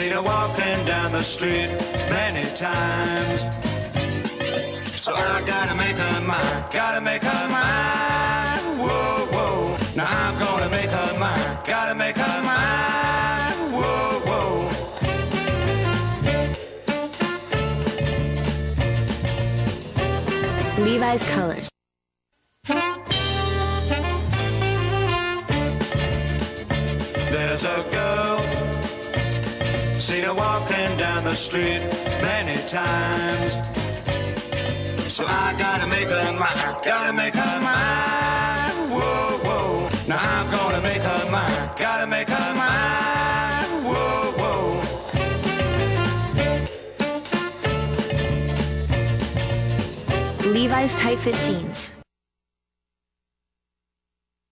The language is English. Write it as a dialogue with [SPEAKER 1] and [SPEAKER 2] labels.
[SPEAKER 1] Seen her walking down the street many times. So I gotta make her mine, gotta make her mine. Whoa, whoa, now I'm gonna make her mine, gotta make her mine. Whoa, whoa.
[SPEAKER 2] Levi's colors.
[SPEAKER 1] There's a girl, seen her walking down the street many times. So I gotta make her mine, gotta make her mine. Whoa, whoa, now I'm gonna make her mine, gotta make her mine. Whoa, whoa.
[SPEAKER 2] Levi's tight fit jeans.